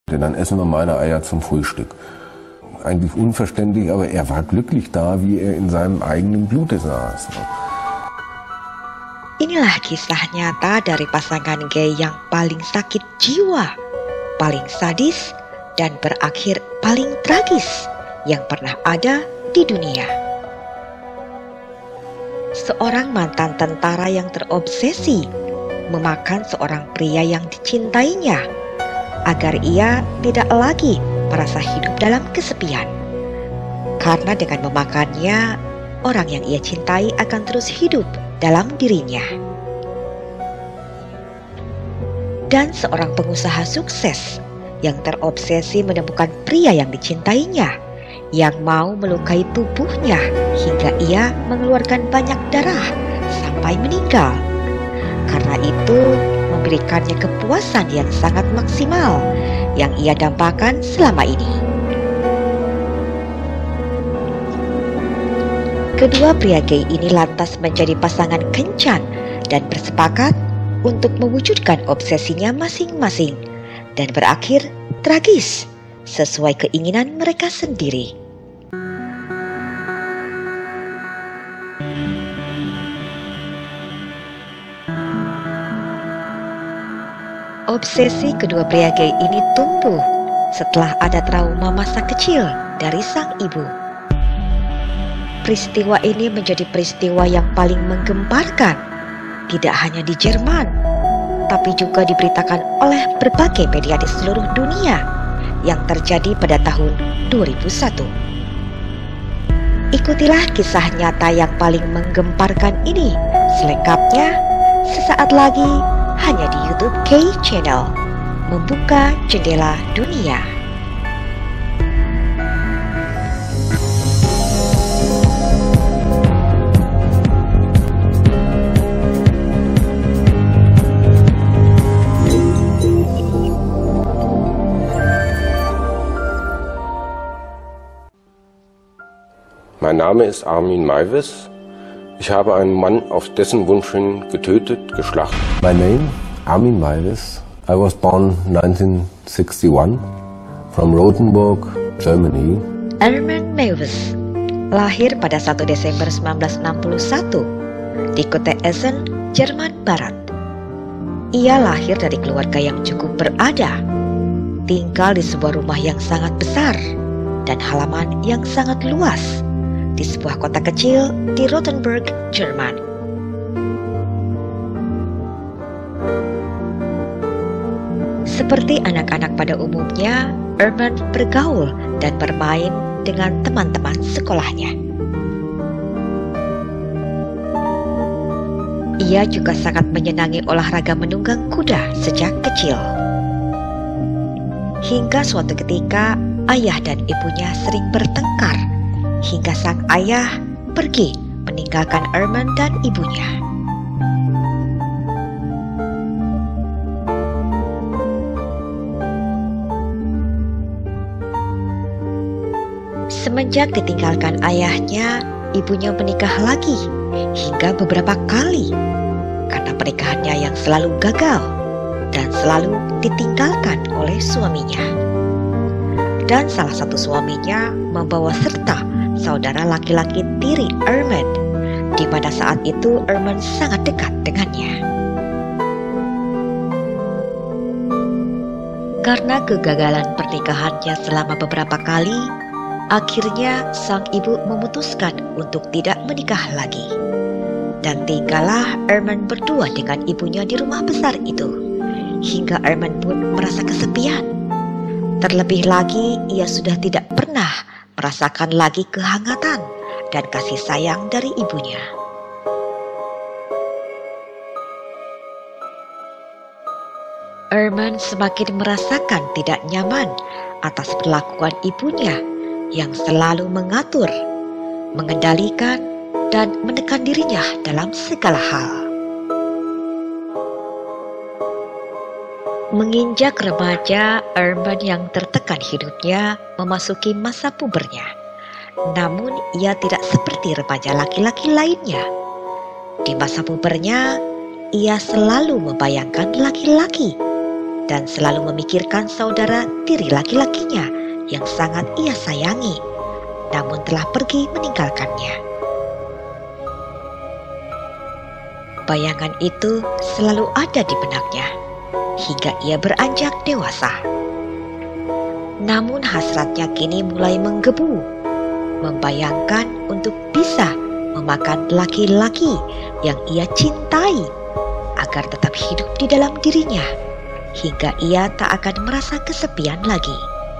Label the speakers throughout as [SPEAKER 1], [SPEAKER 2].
[SPEAKER 1] Denn dann essen wir meine Eier zum Frühstück. Eigentlich unverständlich, aber er war glücklich da, wie er in seinem eigenen Blute saß.
[SPEAKER 2] Inilah kisah nyata dari pasangan gay yang paling sakit jiwa, paling sadis, dan berakhir paling tragis yang pernah ada di dunia. Seorang mantan tentara yang terobsesi memakan seorang pria yang dicintainya agar ia tidak lagi merasa hidup dalam kesepian. Karena dengan memakannya, orang yang ia cintai akan terus hidup dalam dirinya. Dan seorang pengusaha sukses yang terobsesi menemukan pria yang dicintainya, yang mau melukai tubuhnya hingga ia mengeluarkan banyak darah sampai meninggal. Karena itu memberikannya kepuasan yang sangat maksimal yang ia dambakan selama ini. Kedua pria gay ini lantas menjadi pasangan kencan dan bersepakat untuk mewujudkan obsesinya masing-masing dan berakhir tragis sesuai keinginan mereka sendiri. Obsesi kedua pria gay ini tumbuh setelah ada trauma masa kecil dari sang ibu. Peristiwa ini menjadi peristiwa yang paling menggemparkan, tidak hanya di Jerman, tapi juga diberitakan oleh berbagai media di seluruh dunia yang terjadi pada tahun 2001. Ikutilah kisah nyata yang paling menggemparkan ini selengkapnya sesaat lagi hanya di YouTube K-Channel, Membuka Jendela Dunia.
[SPEAKER 1] Mein Name ist Armin Meiwes. Ich habe einen Mann auf dessen Wunsch hin getötet, geschlachtet. My name, Armin Meiwes. I was born 1961 from Rothenburg, Germany.
[SPEAKER 2] Armin Meiwes lahir pada 1 Desember 1961 di kota Essen, Jerman Barat. Ia lahir dari keluarga yang cukup berada, tinggal di sebuah rumah yang sangat besar dan halaman yang sangat luas di sebuah kota kecil di Rothenburg, Jerman. Seperti anak-anak pada umumnya, Armin bergaul dan bermain dengan teman-teman sekolahnya. Ia juga sangat menyenangi olahraga menunggang kuda sejak kecil. Hingga suatu ketika, ayah dan ibunya sering bertengkar hingga sang ayah pergi meninggalkan Armin dan ibunya. Semenjak ditinggalkan ayahnya, ibunya menikah lagi hingga beberapa kali karena pernikahannya yang selalu gagal dan selalu ditinggalkan oleh suaminya. Dan salah satu suaminya membawa serta saudara laki-laki tiri Armin, di mana saat itu Armin sangat dekat dengannya. Karena kegagalan pernikahannya selama beberapa kali, akhirnya sang ibu memutuskan untuk tidak menikah lagi. Dan tinggallah Armin berdua dengan ibunya di rumah besar itu, hingga Armin pun merasa kesepian. Terlebih lagi, ia sudah tidak pernah merasakan lagi kehangatan dan kasih sayang dari ibunya. Armin semakin merasakan tidak nyaman atas perlakuan ibunya yang selalu mengatur, mengendalikan, dan menekan dirinya dalam segala hal. Menginjak remaja, Armin yang tertekan hidupnya memasuki masa pubernya. Namun ia tidak seperti remaja laki-laki lainnya. Di masa pubernya, ia selalu membayangkan laki-laki. dan selalu memikirkan saudara tiri laki-lakinya yang sangat ia sayangi, namun telah pergi meninggalkannya. Bayangan itu selalu ada di benaknya hingga ia beranjak dewasa. Namun hasratnya kini mulai menggebu, membayangkan untuk bisa memakan laki-laki yang ia cintai agar tetap hidup di dalam dirinya hingga ia tak akan merasa kesepian lagi.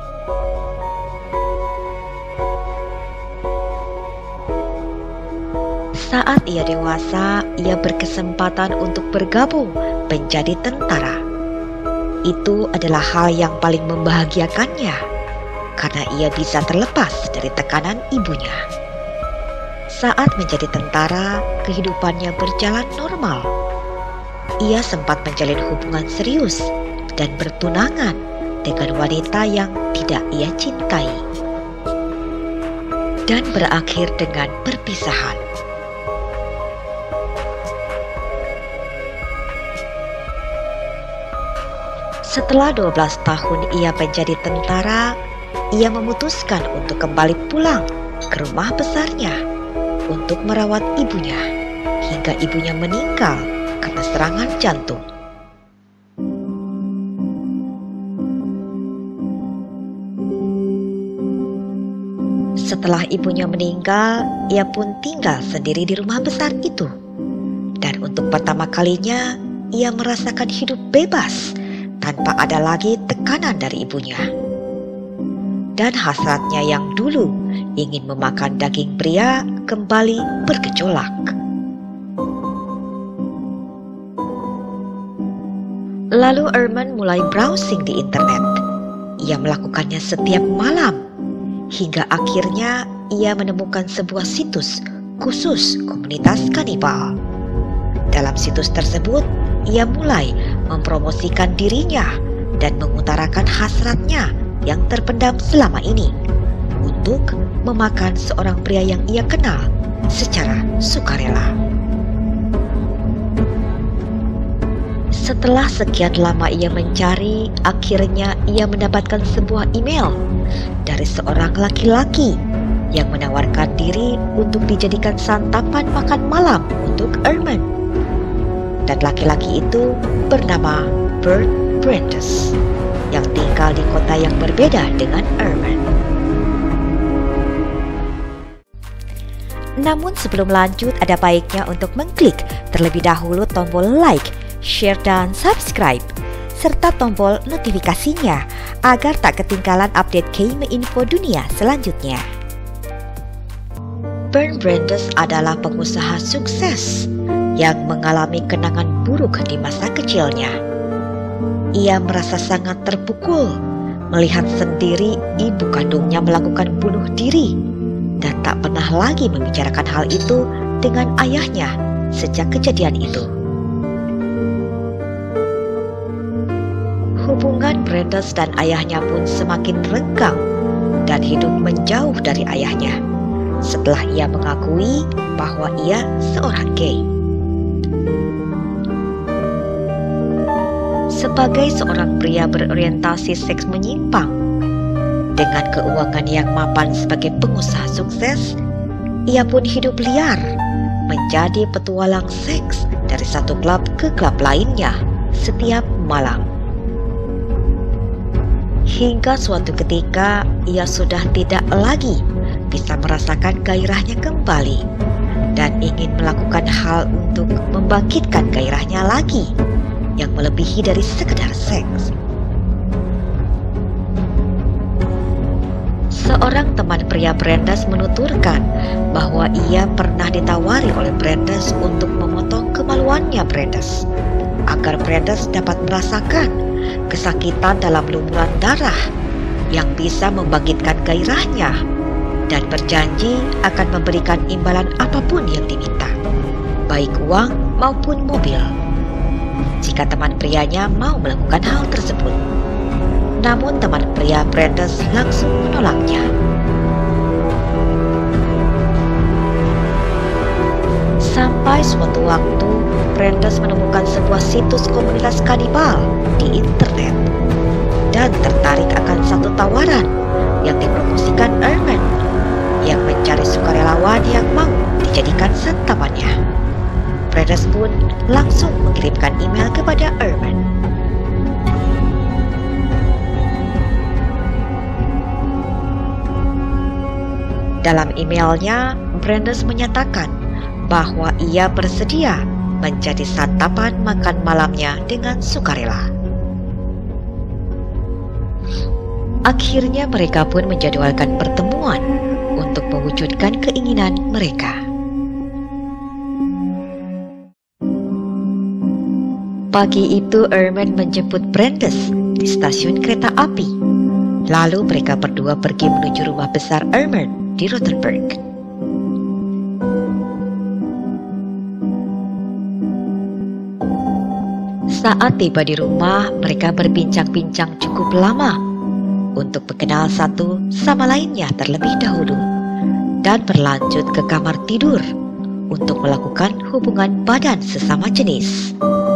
[SPEAKER 2] Saat ia dewasa, ia berkesempatan untuk bergabung menjadi tentara. Itu adalah hal yang paling membahagiakannya karena ia bisa terlepas dari tekanan ibunya. Saat menjadi tentara, kehidupannya berjalan normal. Ia sempat menjalin hubungan serius dan bertunangan dengan wanita yang tidak ia cintai, dan berakhir dengan perpisahan. Setelah 12 tahun ia menjadi tentara, ia memutuskan untuk kembali pulang ke rumah besarnya untuk merawat ibunya hingga ibunya meninggal karena serangan jantung. Setelah ibunya meninggal, ia pun tinggal sendiri di rumah besar itu. Dan untuk pertama kalinya, ia merasakan hidup bebas tanpa ada lagi tekanan dari ibunya. Dan hasratnya yang dulu ingin memakan daging pria kembali bergejolak. Lalu Herman mulai browsing di internet. Ia melakukannya setiap malam, hingga akhirnya ia menemukan sebuah situs khusus komunitas kanibal. Dalam situs tersebut, ia mulai mempromosikan dirinya dan mengutarakan hasratnya yang terpendam selama ini untuk memakan seorang pria yang ia kenal secara sukarela. Setelah sekian lama ia mencari, akhirnya ia mendapatkan sebuah email dari seorang laki-laki yang menawarkan diri untuk dijadikan santapan makan malam untuk Herman. Dan laki-laki itu bernama Bernd Brandes yang tinggal di kota yang berbeda dengan Herman. Namun sebelum lanjut, ada baiknya untuk mengklik terlebih dahulu tombol like, share dan subscribe, serta tombol notifikasinya agar tak ketinggalan update Game Info dunia selanjutnya. Bernd Brandes adalah pengusaha sukses yang mengalami kenangan buruk di masa kecilnya. Ia merasa sangat terpukul melihat sendiri ibu kandungnya melakukan bunuh diri dan tak pernah lagi membicarakan hal itu dengan ayahnya sejak kejadian itu. Hubungan Brandes dan ayahnya pun semakin renggang dan hidup menjauh dari ayahnya setelah ia mengakui bahwa ia seorang gay. Sebagai seorang pria berorientasi seks menyimpang, dengan keuangan yang mapan sebagai pengusaha sukses, ia pun hidup liar menjadi petualang seks dari satu klub ke klub lainnya setiap malam. Hingga suatu ketika ia sudah tidak lagi bisa merasakan gairahnya kembali dan ingin melakukan hal untuk membangkitkan gairahnya lagi yang melebihi dari sekedar seks. Seorang teman pria Brandes menuturkan bahwa ia pernah ditawari oleh Brandes untuk memotong kemaluannya Brandes agar Brandes dapat merasakan kesakitan dalam lumuran darah yang bisa membangkitkan gairahnya dan berjanji akan memberikan imbalan apapun yang diminta, baik uang maupun mobil, jika teman prianya mau melakukan hal tersebut. Namun teman pria Brandes langsung menolaknya. Sampai suatu waktu, Brandes menemukan sebuah situs komunitas kanibal di internet dan tertarik akan satu tawaran yang dipromosikan Herman yang mencari sukarelawan yang mau dijadikan santapannya. Brandes pun langsung mengirimkan email kepada Herman. Dalam emailnya, Brandes menyatakan bahwa ia bersedia menjadi santapan makan malamnya dengan sukarela. Akhirnya mereka pun menjadwalkan pertemuan untuk mewujudkan keinginan mereka. Pagi itu Herman menjemput Brandes di stasiun kereta api. Lalu mereka berdua pergi menuju rumah besar Herman di Rothenburg. Saat tiba di rumah, mereka berbincang-bincang cukup lama untuk mengenal satu sama lainnya terlebih dahulu dan berlanjut ke kamar tidur untuk melakukan hubungan badan sesama jenis.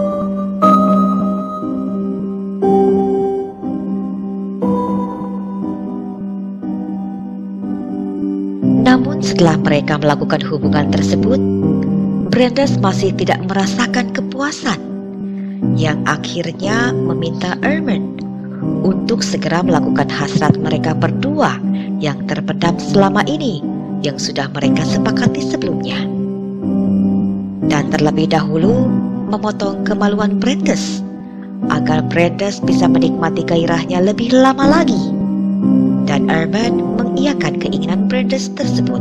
[SPEAKER 2] Namun setelah mereka melakukan hubungan tersebut, Brandes masih tidak merasakan kepuasan, yang akhirnya meminta Herman untuk segera melakukan hasrat mereka berdua yang terpendam selama ini yang sudah mereka sepakati sebelumnya. Dan terlebih dahulu memotong kemaluan Brandes agar Brandes bisa menikmati gairahnya lebih lama lagi. Dan Herman mengiyakan keinginan Brandes tersebut.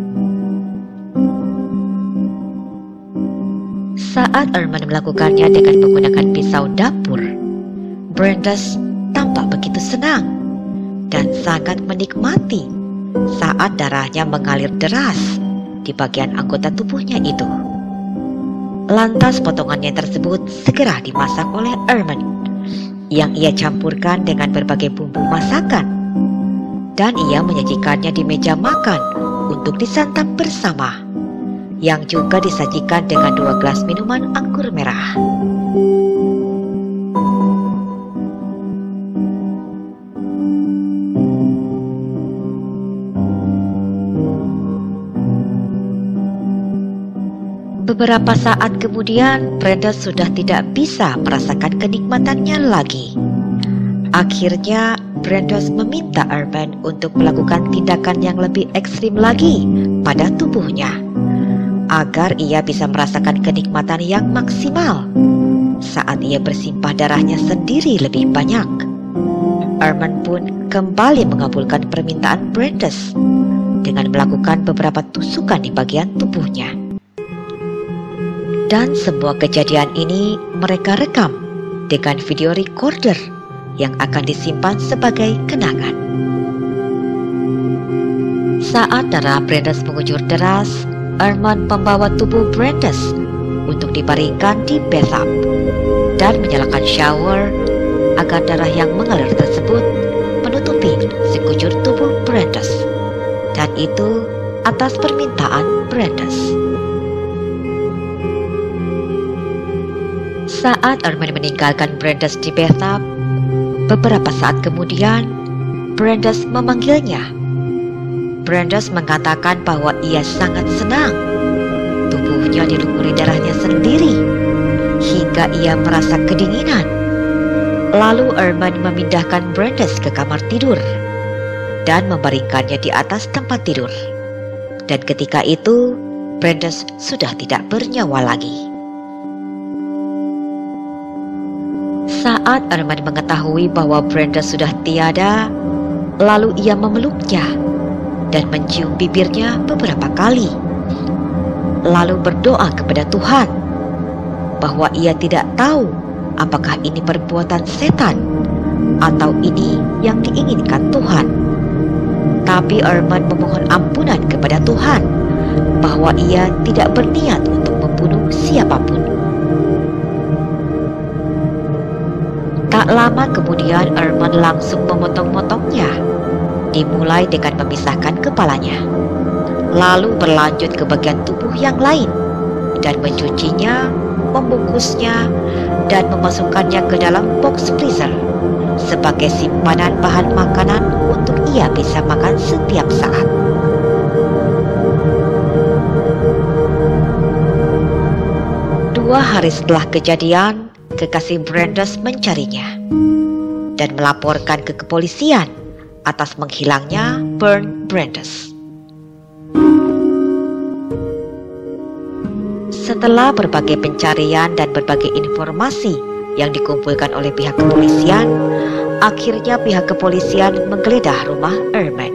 [SPEAKER 2] Saat Herman melakukannya dengan menggunakan pisau dapur, Brandes tampak begitu senang dan sangat menikmati saat darahnya mengalir deras di bagian anggota tubuhnya itu. Lantas potongannya tersebut segera dimasak oleh Herman, yang ia campurkan dengan berbagai bumbu masakan, dan ia menyajikannya di meja makan untuk disantap bersama, yang juga disajikan dengan 2 gelas minuman anggur merah. Beberapa saat kemudian, Brandes sudah tidak bisa merasakan kenikmatannya lagi. Akhirnya, Brandes meminta Herman untuk melakukan tindakan yang lebih ekstrim lagi pada tubuhnya, agar ia bisa merasakan kenikmatan yang maksimal saat ia bersimpah darahnya sendiri lebih banyak. Herman pun kembali mengabulkan permintaan Brandes dengan melakukan beberapa tusukan di bagian tubuhnya. Dan semua kejadian ini mereka rekam dengan video recorder yang akan disimpan sebagai kenangan. Saat darah Brandes mengucur deras, Herman membawa tubuh Brandes untuk dibaringkan di bathtub dan menyalakan shower agar darah yang mengalir tersebut menutupi sekujur tubuh Brandes, dan itu atas permintaan Brandes. Saat Herman meninggalkan Brandes di bathtub, beberapa saat kemudian Brandes memanggilnya. Brandes mengatakan bahwa ia sangat senang. Tubuhnya dilumuri darahnya sendiri hingga ia merasa kedinginan. Lalu Herman memindahkan Brandes ke kamar tidur dan membaringkannya di atas tempat tidur. Dan ketika itu Brandes sudah tidak bernyawa lagi. Saat Herman mengetahui bahwa Brandes sudah tiada, lalu ia memeluknya dan mencium bibirnya beberapa kali, lalu berdoa kepada Tuhan bahwa ia tidak tahu apakah ini perbuatan setan atau ini yang diinginkan Tuhan. Tapi Herman memohon ampunan kepada Tuhan bahwa ia tidak berniat untuk membunuh siapapun. Tak lama kemudian Herman langsung memotong-motongnya, dimulai dengan memisahkan kepalanya, lalu berlanjut ke bagian tubuh yang lain dan mencucinya, membungkusnya, dan memasukkannya ke dalam box freezer sebagai simpanan bahan makanan untuk ia bisa makan setiap saat. Dua hari setelah kejadian, kekasih Brandes mencarinya dan melaporkan ke kepolisian atas menghilangnya Bernd Brandes. Setelah berbagai pencarian dan berbagai informasi yang dikumpulkan oleh pihak kepolisian, akhirnya pihak kepolisian menggeledah rumah Herman.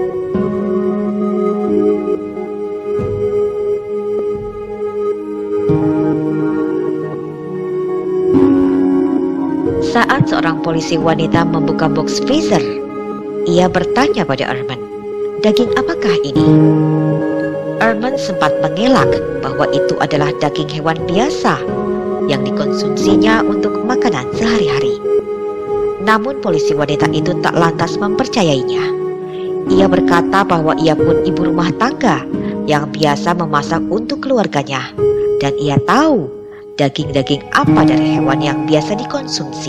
[SPEAKER 2] Saat seorang polisi wanita membuka box freezer, ia bertanya pada Herman, "Daging apakah ini?" Herman sempat mengelak bahwa itu adalah daging hewan biasa yang dikonsumsinya untuk makanan sehari-hari. Namun polisi wanita itu tak lantas mempercayainya. Ia berkata bahwa ia pun ibu rumah tangga yang biasa memasak untuk keluarganya, dan ia tahu daging-daging apa dari hewan yang biasa dikonsumsi.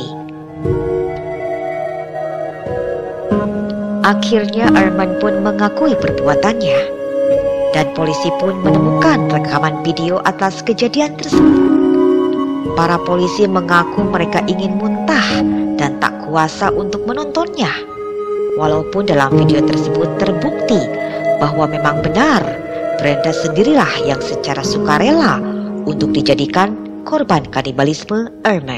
[SPEAKER 2] Akhirnya Herman pun mengakui perbuatannya, dan polisi pun menemukan rekaman video atas kejadian tersebut. Para polisi mengaku mereka ingin muntah dan tak kuasa untuk menontonnya, walaupun dalam video tersebut terbukti bahwa memang benar Brandes sendirilah yang secara sukarela untuk dijadikan korban kanibalisme Herman.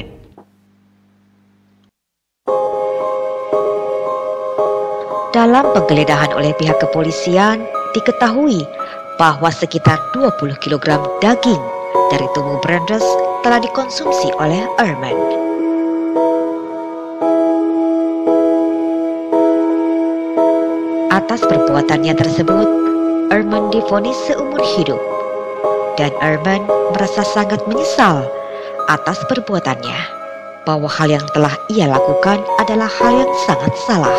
[SPEAKER 2] Dalam penggeledahan oleh pihak kepolisian, diketahui bahwa sekitar 20 kg daging dari tubuh Brandes telah dikonsumsi oleh Herman. Atas perbuatannya tersebut, Herman divonis seumur hidup, dan Herman merasa sangat menyesal atas perbuatannya, bahwa hal yang telah ia lakukan adalah hal yang sangat salah.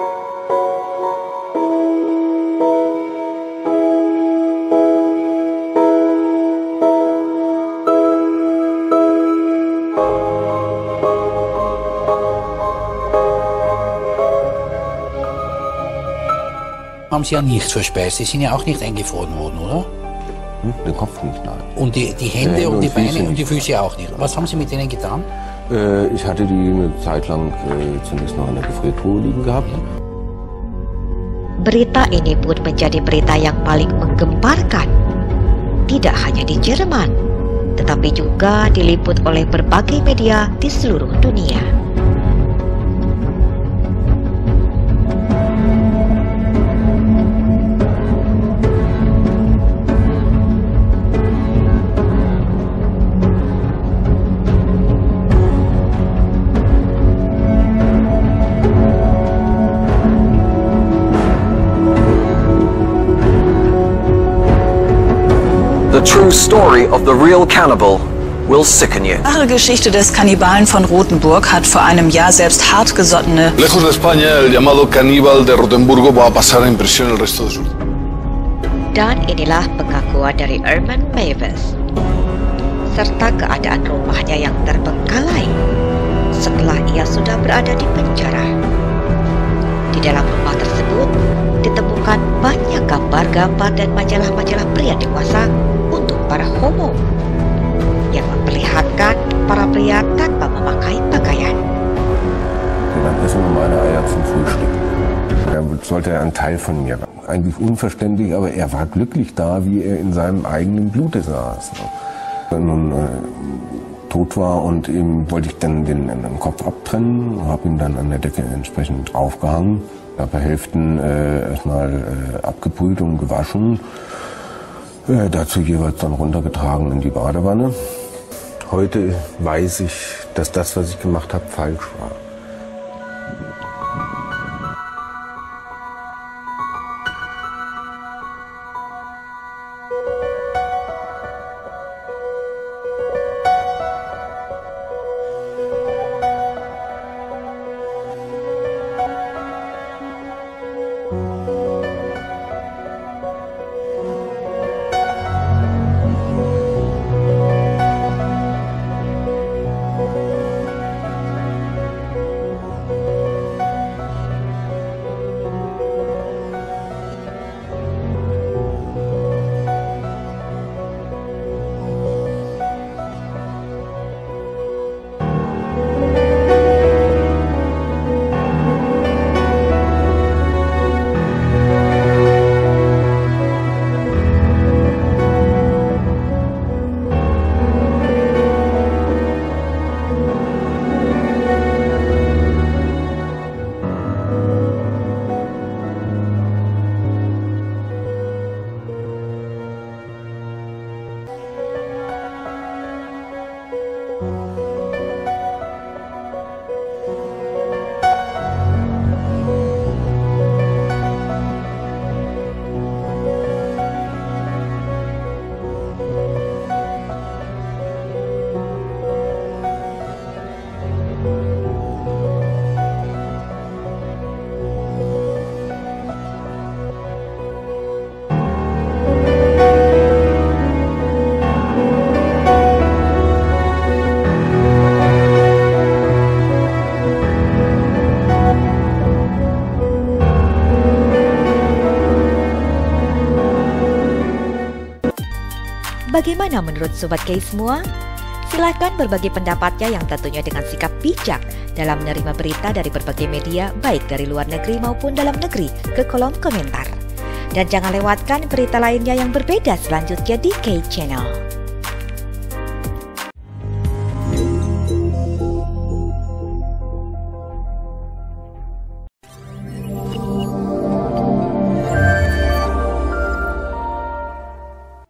[SPEAKER 3] Haben Sie ja nicht verspeist. Sie sind ja auch nicht eingefroren worden, oder?
[SPEAKER 1] Den Kopf nicht, nein.
[SPEAKER 3] Und die Hände und die Beine und die Füße auch nicht. Was haben Sie mit denen getan?
[SPEAKER 1] Ich hatte die eine Zeit lang zunächst noch in der Gefriertruhe liegen gehabt.
[SPEAKER 2] Berita ini pun menjadi berita yang paling menggemparkan, tidak hanya di Jerman, tetapi juga diliput oleh berbagai media di seluruh dunia.
[SPEAKER 4] The true story of the real cannibal will sicken you.
[SPEAKER 5] Die wahre Geschichte des Kannibalen von Rothenburg hat vor einem Jahr selbst hartgesottene...
[SPEAKER 6] Lejos de España, el llamado caníbal de Rotenburgo va a pasar en prisión el resto de su vida.
[SPEAKER 2] Dan inilah pengakuan dari Herman Meiwes, serta keadaan rumahnya yang terbengkalai setelah ia sudah berada di penjara. Di dalam rumah tersebut ditemukan banyak gambar-gambar dan majalah-majalah pria dewasa untuk para homo yang memperlihatkan para pria tanpa memakai pakaian.
[SPEAKER 1] Dann essen wir meine Eier zum Frühstück. Er sollte ein Teil von mir. Eigentlich unverständlich, aber er war glücklich da, wie er in seinem eigenen Blute saß. Wenn er nun tot war und ihm wollte ich dann den Kopf abtrennen, habe ihn dann an der Decke entsprechend aufgehangen. Ein paar Hälften erstmal abgebrüht und gewaschen. Dazu jeweils dann runtergetragen in die Badewanne. Heute weiß ich, dass das, was ich gemacht habe, falsch war.
[SPEAKER 2] Bagaimana menurut Sobat K semua? Silahkan berbagi pendapatnya yang tentunya dengan sikap bijak dalam menerima berita dari berbagai media, baik dari luar negeri maupun dalam negeri, ke kolom komentar. Dan jangan lewatkan berita lainnya yang berbeda selanjutnya di K Channel.